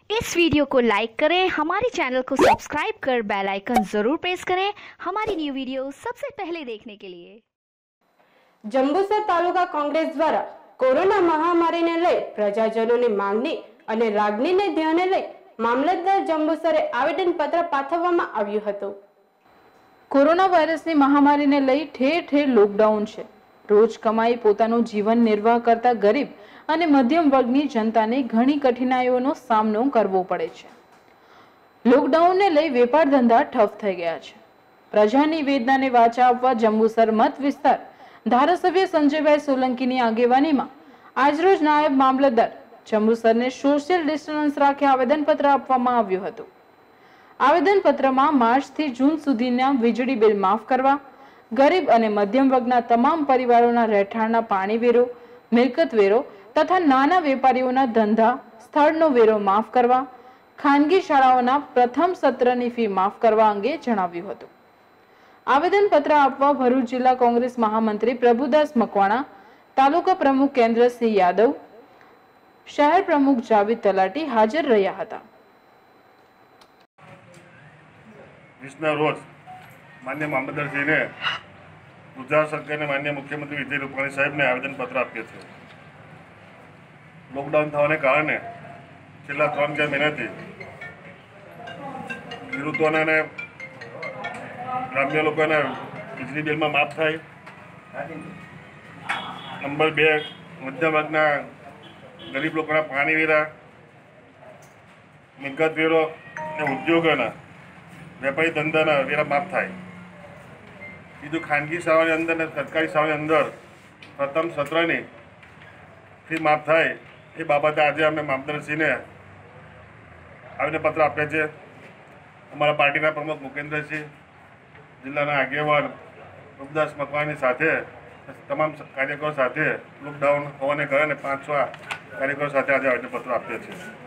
इस वीडियो को लाइक करें, हमारे चैनल को सब्सक्राइब कर बेल आइकन जरूर प्रेस करें हमारी न्यू वीडियो सबसे पहले देखने के लिए। जंबूसर तालुका कांग्रेस द्वारा कोरोना महामारी ने लई प्रजाजनों की मांगनी અને લાગણીને ધ્યાને લઈ મામલતદાર જંબુસરે આવેદનપત્ર પાઠવવામાં આવ્યું હતું। કોરોના વાયરસની મહામારીને લઈ ઠેર ઠેર લોકડાઉન છે। રોજ કમાઈ પોતાનું જીવન નિર્વાહ કરતા ગરીબ અને મધ્યમ વર્ગની જનતાને ઘણી કઠિનાઈઓનો સામનો કરવો પડે છે। લોકડાઉનને લઈ વેપાર ધંધા ઠપ થઈ ગયા છે। પ્રજાની વેદનાને વાચા આપવા જંબુસર મત વિસ્તાર ધારાસભ્ય સંજયભાઈ સોલંકીની આગેવાનીમાં આજરોજ નાયબ મામલતદાર જંબુસરને સોશિયલ ડિસ્ટન્સ રાખી આવેદનપત્ર આપવામાં આવ્યું હતું। આવેદનપત્રમાં માર્ચથી જૂન સુધીના વીજળી બિલ માફ કરવા, ગરીબ અને મધ્યમ વર્ગના તમામ પરિવારોના રહેઠાણના પાણી વેરો, મિલકત વેરો તથા નાના વેપારીઓના ધંધા સ્થળનો વેરો માફ કરવા, ખાનગી શાળાઓના પ્રથમ સત્રની ફી માફ કરવા અંગે જણાવ્યું હતું। આવેદનપત્ર આપવા ભરૂચ જિલ્લા કોંગ્રેસ મહામંત્રી પ્રભુદાસ મકવાણા, તાલુકા પ્રમુખ કેન્દ્રસિંહ યાદવ, શહેર પ્રમુખ જાવેદ તલાટી હાજર રહ્યા હતા। રોજ માન્ય મામલતદારશ્રીને ગુજરાત સરકારને માન્ય મુખ્યમંત્રી વિજય રૂપાણી સાહેબને આવેદનપત્ર આપીએ છીએ। લોકડાઉન થવાને કારણે છેલ્લા 3-4 મહિનાથી ખેડૂતોને અને ગ્રામ્ય લોકોને વીજળી બિલમાં માફ થાય। નંબર 2, મધ્યમ વર્ગના ગરીબ લોકોના પાણી વેરા, મિલકત વેરો અને ઉદ્યોગોના વેપારી ધંધાના વેરા માફ થાય। બીજું, ખાનગી શાળાની અંદર અને સરકારી શાળાની અંદર પ્રથમ સત્રની ફી માફ થાય એ બાબતે આજે અમે મામલતદારશ્રીને આવેદનપત્ર આપ્યા છે। અમારા પાર્ટીના પ્રમુખ મુકેન્દ્રસિંહ, જિલ્લાના આગેવાન પ્રભુદાસ મકવાણાની સાથે તમામ કાર્યકરો સાથે લોકડાઉન હોવાને કારણે 5-6 કાર્યકરો સાથે આજે આવેદનપત્ર આપ્યા છે।